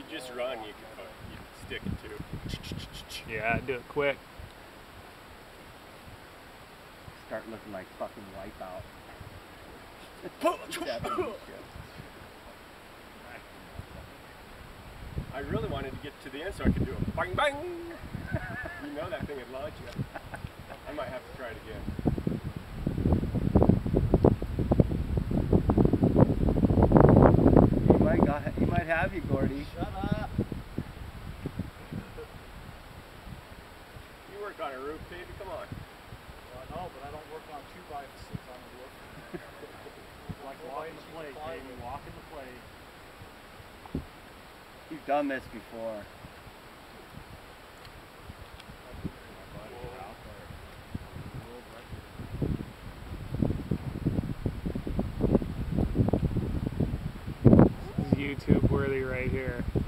you just run, you can stick it too. Yeah, do it quick. Start looking like fucking Wipeout. I really wanted to get to the end so I could do a bang bang. You know that thing would launch you. I might have to try it again. He might have you, Gordy. Shut up. You work on a roof, baby. Come on. Well, no, but I don't work on 2x6 on the roof. Like walking the plate, baby. Walking the plate. You've done this before. YouTube worthy right here.